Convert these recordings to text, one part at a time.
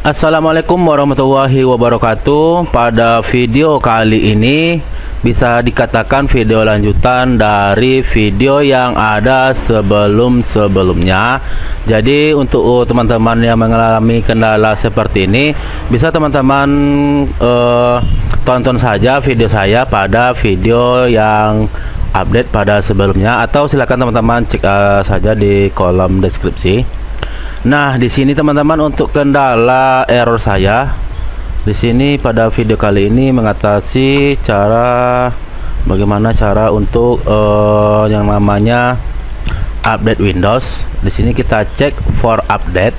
Assalamualaikum warahmatullahi wabarakatuh. Pada video kali ini bisa dikatakan video lanjutan dari video yang ada sebelum-sebelumnya. Jadi untuk teman-teman yang mengalami kendala seperti ini, bisa teman-teman tonton saja video saya pada video yang update pada sebelumnya, atau silakan teman-teman cek saja di kolom deskripsi. Nah, di sini teman-teman untuk kendala error saya di sini pada video kali ini mengatasi bagaimana cara untuk yang namanya update Windows. Di sini kita cek for update.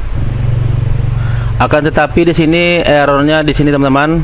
Akan tetapi di sini errornya di sini teman-teman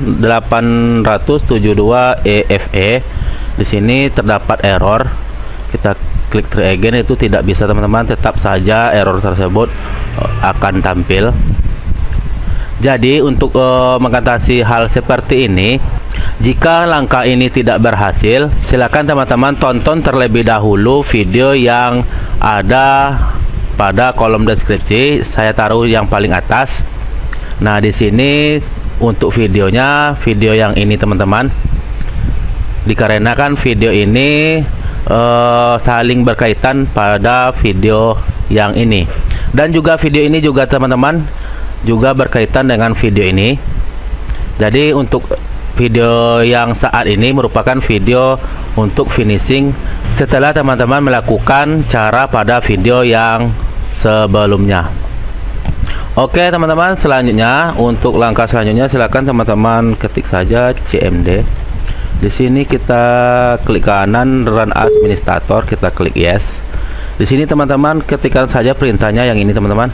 872 EFE. Di sini terdapat error. Kita klik try again, itu tidak bisa teman-teman, tetap saja error tersebut akan tampil. Jadi untuk mengatasi hal seperti ini, jika langkah ini tidak berhasil, silakan teman-teman tonton terlebih dahulu video yang ada pada kolom deskripsi. Saya taruh yang paling atas. Nah, di sini untuk videonya, video yang ini teman-teman, dikarenakan video ini saling berkaitan pada video yang ini, dan juga video ini juga teman-teman juga berkaitan dengan video ini. Jadi untuk video yang saat ini merupakan video untuk finishing setelah teman-teman melakukan cara pada video yang sebelumnya. Oke teman-teman, selanjutnya untuk langkah selanjutnya silakan teman-teman ketik saja CMD. Di sini kita klik kanan run administrator, kita klik yes. Di sini teman-teman ketikkan saja perintahnya yang ini teman-teman.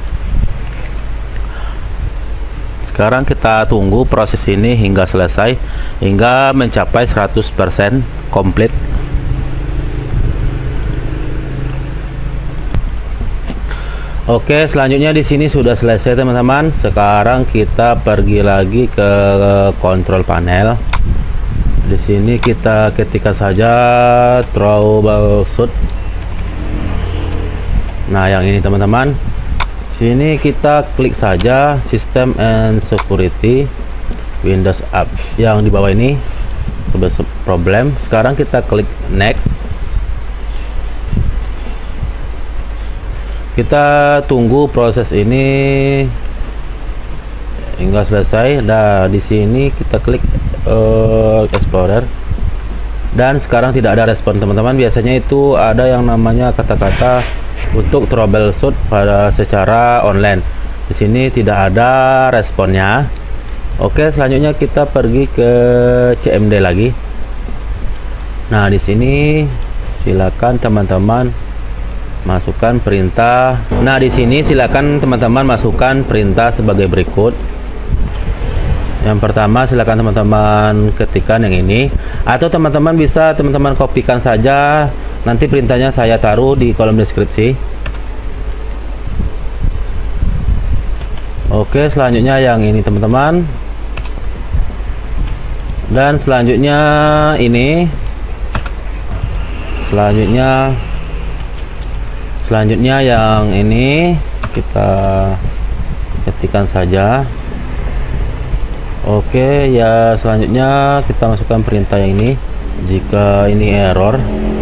Sekarang kita tunggu proses ini hingga selesai, hingga mencapai 100% komplit. Oke, selanjutnya di sini sudah selesai teman-teman. Sekarang kita pergi lagi ke control panel. Di sini kita ketikkan saja troubleshoot. Nah, yang ini teman-teman. Sini kita klik saja system and security Windows App yang di bawah ini problem. Sekarang kita klik next. Kita tunggu proses ini hingga selesai. Nah, di sini kita klik Explorer, dan sekarang tidak ada respon teman-teman. Biasanya itu ada yang namanya kata-kata untuk troubleshoot pada secara online. Di sini tidak ada responnya. Oke, selanjutnya kita pergi ke CMD lagi. Nah, di sini silakan teman-teman masukkan perintah. Nah, di sini silakan teman-teman masukkan perintah sebagai berikut. Yang pertama silakan teman-teman ketikkan yang ini, atau teman-teman bisa teman-teman kopikan saja, nanti perintahnya saya taruh di kolom deskripsi. Oke, selanjutnya yang ini teman-teman, dan selanjutnya ini, selanjutnya yang ini kita ketikkan saja. Oke, ya selanjutnya kita masukkan perintah yang ini. Jika ini error,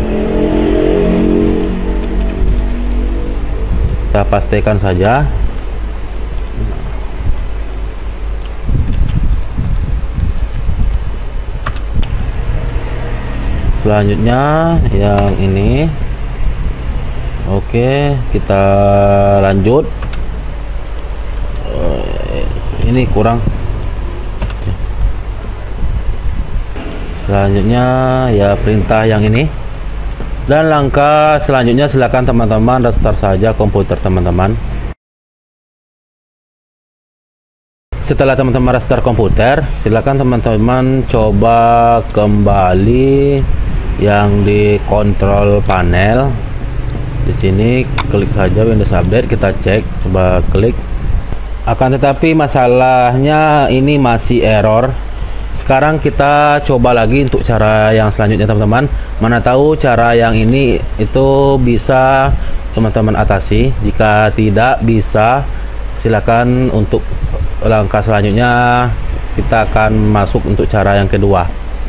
kita pastikan saja. Selanjutnya yang ini. Oke, kita lanjut. Ini kurang. Selanjutnya ya perintah yang ini, dan langkah selanjutnya silakan teman-teman restart saja komputer teman-teman. Setelah teman-teman restart komputer, silakan teman-teman coba kembali yang di control panel. Di sini klik saja Windows Update, kita cek, coba klik. Akan tetapi masalahnya ini masih error. Sekarang kita coba lagi untuk cara yang selanjutnya teman-teman. Mana tahu cara yang ini itu bisa teman-teman atasi. Jika tidak bisa, silakan untuk langkah selanjutnya kita akan masuk untuk cara yang kedua.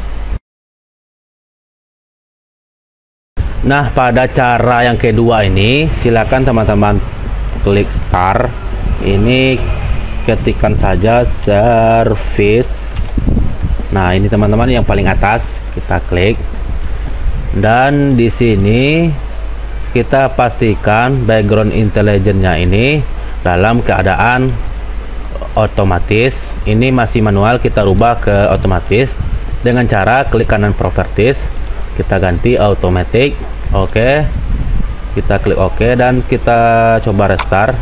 Nah, pada cara yang kedua ini silakan teman-teman klik start. Ini ketikkan saja service. Nah, ini teman-teman yang paling atas kita klik. Dan di sini kita pastikan background intelligence-nya ini dalam keadaan otomatis. Ini masih manual, kita rubah ke otomatis dengan cara klik kanan properties, kita ganti automatic. Oke, kita klik OK dan kita coba restart.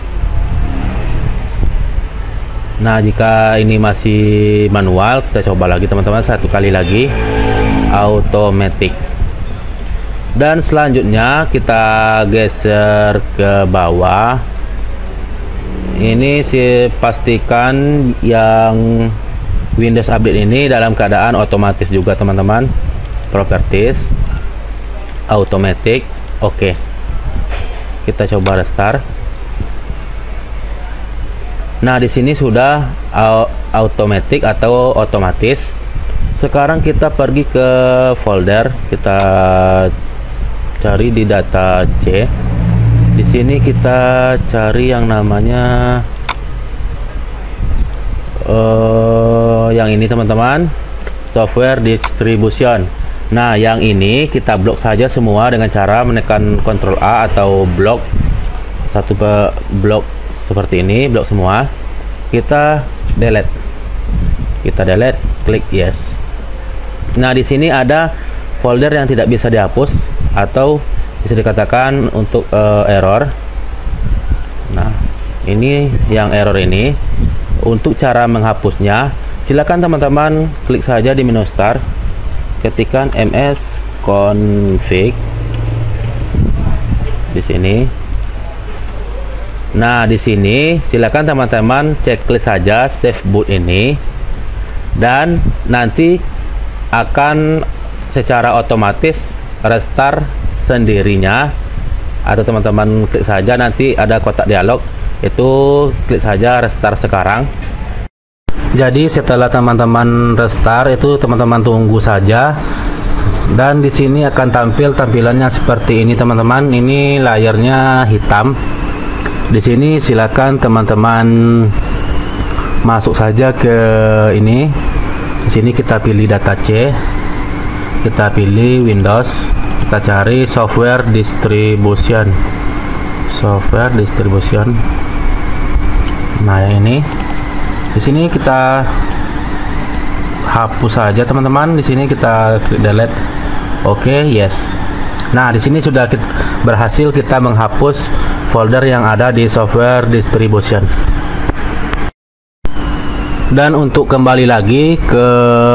Nah, jika ini masih manual, kita coba lagi teman-teman, satu kali lagi automatic. Dan selanjutnya kita geser ke bawah. Ini sih pastikan yang Windows Update ini dalam keadaan otomatis juga teman-teman. Properties, automatic, oke. Kita coba restart. Nah, di sini sudah automatic atau otomatis. Sekarang kita pergi ke folder, kita cari di data C. Di sini kita cari yang namanya yang ini teman-teman, software distribution. Nah, yang ini kita blok saja semua dengan cara menekan Ctrl A atau blok satu blok seperti ini, blok semua. Kita delete, klik yes. Nah, di sini ada folder yang tidak bisa dihapus atau bisa dikatakan untuk error. Nah, ini yang error ini. Untuk cara menghapusnya, silakan teman-teman klik saja di menu start, ketikkan ms config di sini. Nah, di sini silakan teman-teman checklist saja save boot ini, dan nanti akan secara otomatis restart sendirinya, atau teman-teman klik saja nanti ada kotak dialog, itu klik saja restart sekarang. Jadi setelah teman-teman restart itu teman-teman tunggu saja, dan di sini akan tampil tampilannya seperti ini teman-teman. Ini layarnya hitam. Di sini silakan teman-teman masuk saja ke ini. Di sini kita pilih data C, kita pilih Windows, kita cari software distribution. Nah, yang ini. Di sini kita hapus saja teman-teman. Di sini kita klik delete. Oke, yes. Nah, di sini sudah berhasil kita menghapus folder yang ada di software distribution. Dan untuk kembali lagi ke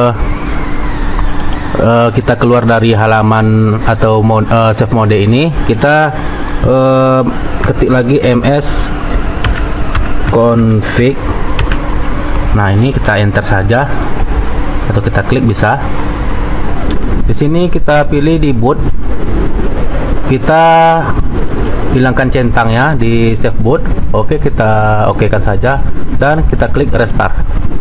kita keluar dari halaman atau save mode ini, kita ketik lagi ms config. Nah, ini kita enter saja atau kita klik bisa. Di sini kita pilih di boot, kita hilangkan centangnya di save boot. Oke, kita okekan saja dan kita klik restart.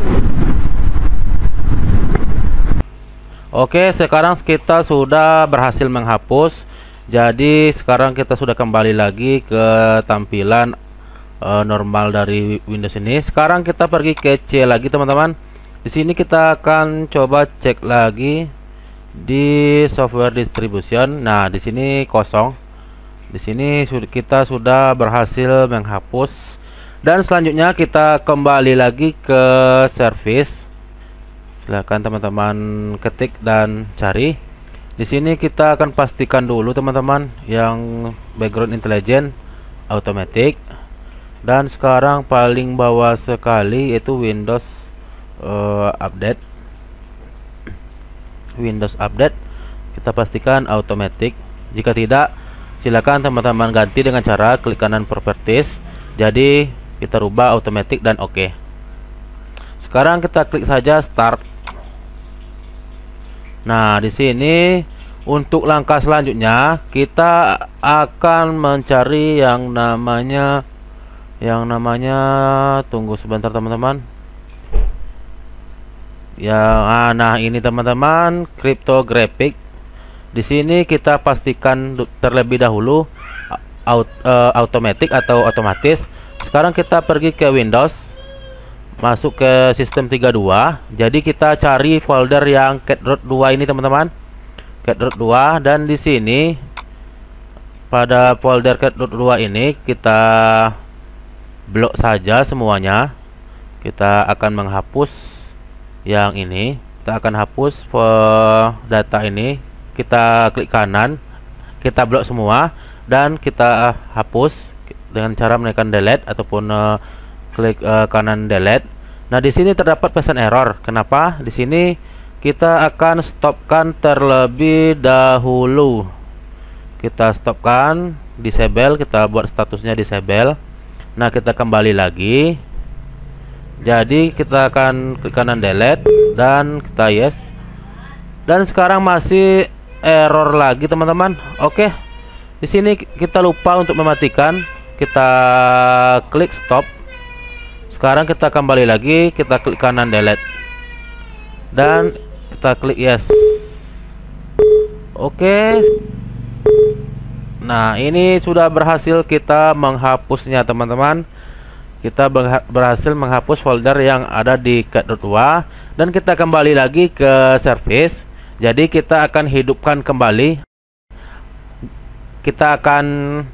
Oke, sekarang kita sudah berhasil menghapus. Jadi sekarang kita sudah kembali lagi ke tampilan normal dari Windows ini. Sekarang kita pergi ke C lagi teman-teman. Di sini kita akan coba cek lagi di software distribution. Nah, di sini kosong. Di sini kita sudah berhasil menghapus. Dan selanjutnya kita kembali lagi ke service. Silahkan teman-teman ketik dan cari. Di sini kita akan pastikan dulu teman-teman yang background intelligence automatic. Dan sekarang paling bawah sekali itu Windows Update. Windows Update kita pastikan automatic. Jika tidak, silakan teman-teman ganti dengan cara klik kanan properties. Jadi kita rubah automatic dan oke. Sekarang kita klik saja start. Nah, di sini untuk langkah selanjutnya kita akan mencari yang namanya yang namanya, tunggu sebentar teman-teman. Nah ini teman-teman, cryptographic. Di sini kita pastikan terlebih dahulu automatic atau otomatis. Sekarang kita pergi ke Windows, masuk ke sistem 32. Jadi kita cari folder yang cat.2 ini teman-teman, cat.2. Dan di sini pada folder cat.2 ini kita blok saja semuanya. Kita akan menghapus yang ini, kita akan hapus data ini. Kita klik kanan, kita blok semua, dan kita hapus dengan cara menekan delete ataupun klik kanan delete. Nah, di sini terdapat pesan error. Kenapa? Di sini kita akan stopkan terlebih dahulu. Kita stopkan, disable, kita buat statusnya disable. Nah, kita kembali lagi. Jadi kita akan klik kanan delete dan kita yes. Dan sekarang masih error lagi teman-teman. Oke. Di sini kita lupa untuk mematikan. Kita klik stop. Sekarang kita kembali lagi, kita klik kanan delete dan kita klik yes. Oke. Nah, ini sudah berhasil kita menghapusnya teman-teman. Kita berhasil menghapus folder yang ada di cat.2 dan kita kembali lagi ke service. Jadi kita akan hidupkan kembali. Kita akan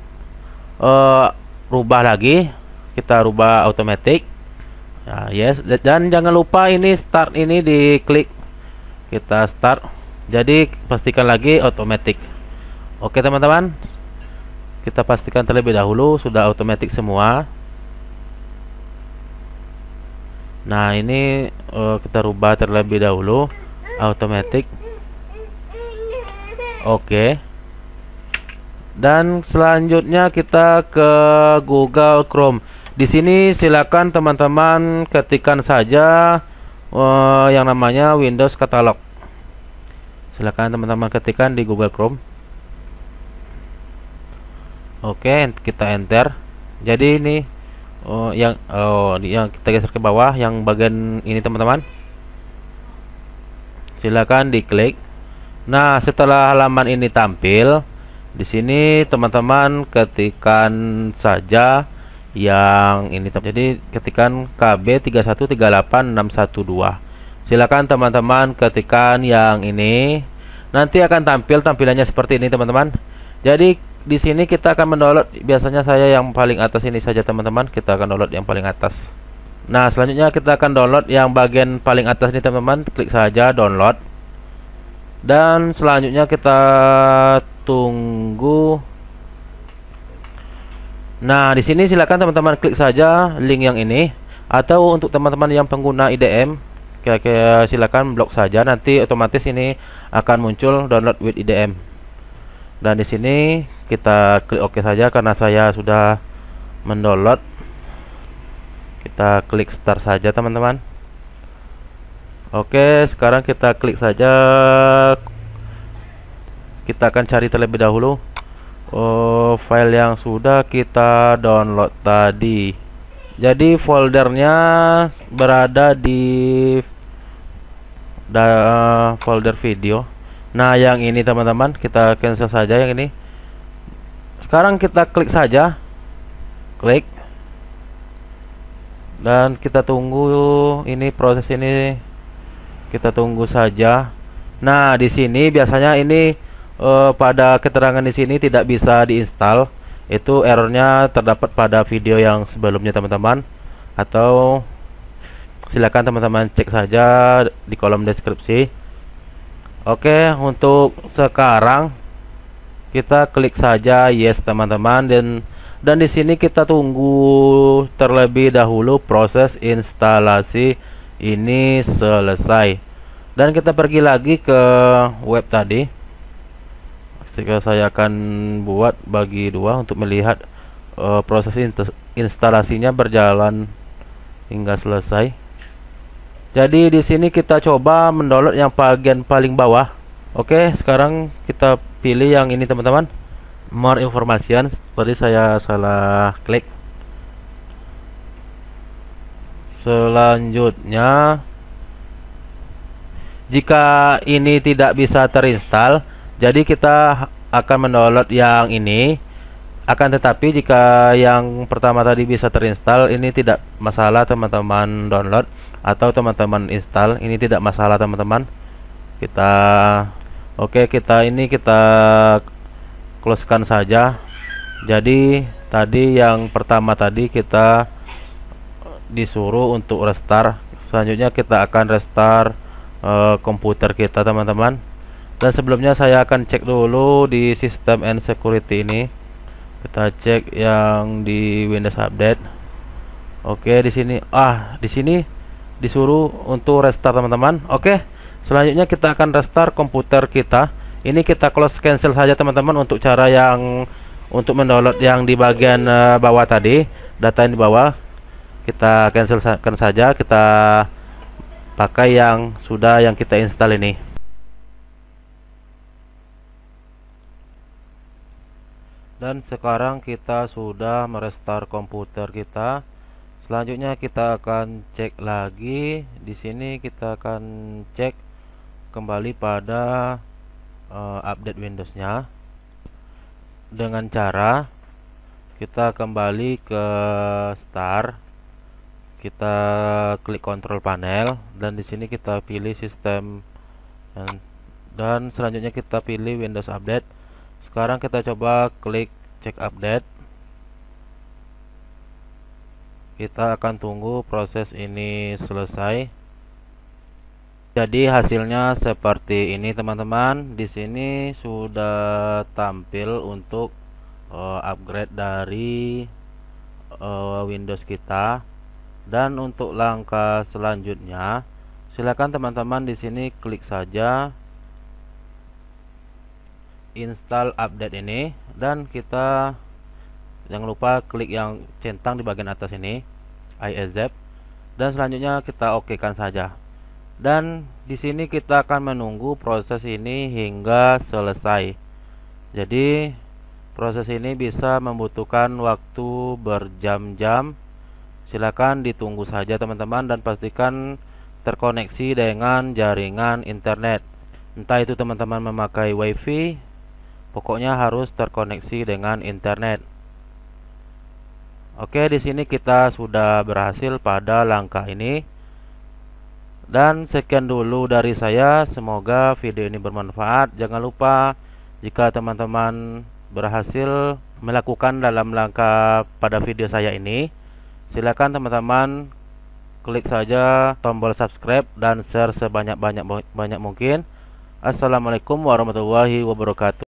rubah lagi. Kita rubah automatic. Ya, yes, dan jangan lupa ini start ini diklik. Kita start. Jadi pastikan lagi automatic. Oke teman-teman. Kita pastikan terlebih dahulu sudah automatic semua. Nah, ini kita rubah terlebih dahulu automatic. Oke. Dan selanjutnya kita ke Google Chrome. Di sini silakan teman-teman ketikkan saja yang namanya Windows Catalog. Silakan teman-teman ketikkan di Google Chrome. Oke, kita enter. Jadi ini yang kita geser ke bawah, yang bagian ini teman-teman. Silakan diklik. Nah, setelah halaman ini tampil, di sini teman-teman ketikkan saja yang ini. Jadi ketikkan KB3138612. Silakan teman-teman ketikkan yang ini. Nanti akan tampil tampilannya seperti ini teman-teman. Jadi di sini kita akan mendownload, biasanya saya yang paling atas ini saja teman-teman. Kita akan download yang paling atas. Nah, selanjutnya kita akan download yang bagian paling atas ini teman-teman. Klik saja download. Dan selanjutnya kita tunggu. Nah, di sini silakan teman-teman klik saja link yang ini. Atau untuk teman-teman yang pengguna IDM, silakan blok saja. Nanti otomatis ini akan muncul download with IDM. Dan di sini kita klik OK saja karena saya sudah mendownload. Kita klik start saja teman-teman. Oke, sekarang kita klik saja. Kita akan cari terlebih dahulu file yang sudah kita download tadi. Jadi foldernya berada di folder video. Nah, yang ini teman-teman kita cancel saja yang ini. Sekarang kita klik saja, klik, dan kita tunggu ini proses ini. Kita tunggu saja. Nah, di sini biasanya ini pada keterangan di sini tidak bisa diinstal. Itu errornya terdapat pada video yang sebelumnya teman-teman. Atau silakan teman-teman cek saja di kolom deskripsi. Oke, untuk sekarang kita klik saja yes teman-teman, dan di sini kita tunggu terlebih dahulu proses instalasi ini selesai. Dan kita pergi lagi ke web tadi. Saya akan buat bagi dua untuk melihat proses instalasinya berjalan hingga selesai. Jadi di sini kita coba mendownload yang bagian paling bawah. Oke, sekarang kita pilih yang ini teman-teman. More information, seperti saya salah klik. Selanjutnya, jika ini tidak bisa terinstall, jadi kita akan mendownload yang ini. Akan tetapi jika yang pertama tadi bisa terinstall, ini tidak masalah teman-teman download atau teman-teman install, ini tidak masalah teman-teman. Kita closekan saja. Jadi tadi yang pertama tadi kita disuruh untuk restart. Selanjutnya kita akan restart komputer kita teman-teman. Dan sebelumnya saya akan cek dulu di sistem and security ini. Kita cek yang di Windows Update. Oke, di sini disuruh untuk restart teman-teman. Oke, selanjutnya kita akan restart komputer kita. Ini kita close cancel saja teman-teman untuk cara yang untuk mendownload yang di bagian bawah tadi, data yang di bawah kita cancelkan saja. Kita pakai yang kita install ini. Dan sekarang kita sudah merestart komputer kita. Selanjutnya kita akan cek lagi. Di sini kita akan cek kembali pada update Windows-nya dengan cara kita kembali ke Start. Kita klik Control Panel dan di sini kita pilih sistem dan selanjutnya kita pilih Windows Update. Sekarang kita coba klik cek update. Kita akan tunggu proses ini selesai. Jadi hasilnya seperti ini teman-teman. Di sini sudah tampil untuk upgrade dari Windows kita. Dan untuk langkah selanjutnya, silakan teman-teman di sini klik saja install update ini dan kita jangan lupa klik yang centang di bagian atas ini I accept dan selanjutnya kita okekan saja. Dan di sini kita akan menunggu proses ini hingga selesai. Jadi proses ini bisa membutuhkan waktu berjam-jam. Silakan ditunggu saja teman-teman dan pastikan terkoneksi dengan jaringan internet. Entah itu teman-teman memakai WiFi, pokoknya harus terkoneksi dengan internet. Oke, di sini kita sudah berhasil pada langkah ini. Dan sekian dulu dari saya. Semoga video ini bermanfaat. Jangan lupa jika teman-teman berhasil melakukan dalam langkah pada video saya ini, silakan teman-teman klik saja tombol subscribe dan share sebanyak-banyak mungkin. Assalamualaikum warahmatullahi wabarakatuh.